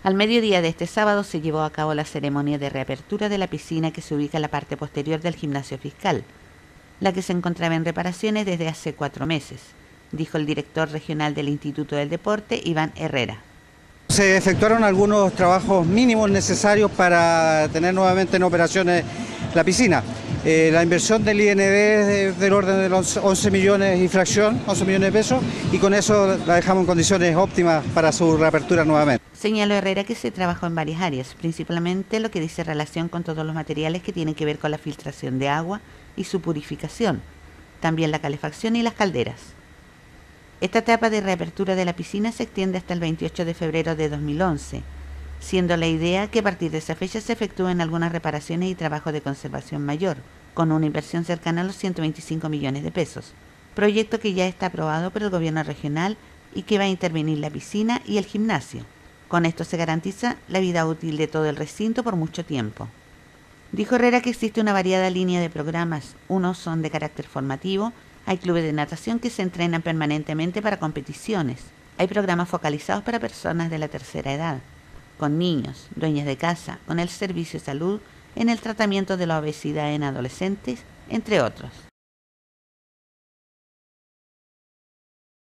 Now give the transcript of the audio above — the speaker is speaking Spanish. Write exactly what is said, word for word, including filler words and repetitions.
Al mediodía de este sábado se llevó a cabo la ceremonia de reapertura de la piscina que se ubica en la parte posterior del gimnasio fiscal, la que se encontraba en reparaciones desde hace cuatro meses, dijo el director regional del Instituto del Deporte, Iván Herrera. Se efectuaron algunos trabajos mínimos necesarios para tener nuevamente en operaciones la piscina. Eh, la inversión del I N D es del orden de los once millones y fracción, once millones de pesos, y con eso la dejamos en condiciones óptimas para su reapertura nuevamente. Señaló Herrera que se trabajó en varias áreas, principalmente lo que dice relación con todos los materiales que tienen que ver con la filtración de agua y su purificación, también la calefacción y las calderas. Esta etapa de reapertura de la piscina se extiende hasta el veintiocho de febrero de dos mil once, siendo la idea que a partir de esa fecha se efectúen algunas reparaciones y trabajos de conservación mayor, con una inversión cercana a los ciento veinticinco millones de pesos, proyecto que ya está aprobado por el gobierno regional y que va a intervenir la piscina y el gimnasio. Con esto se garantiza la vida útil de todo el recinto por mucho tiempo. Dijo Herrera que existe una variada línea de programas. Unos son de carácter formativo, hay clubes de natación que se entrenan permanentemente para competiciones, hay programas focalizados para personas de la tercera edad, con niños, dueñas de casa, con el servicio de salud, en el tratamiento de la obesidad en adolescentes, entre otros.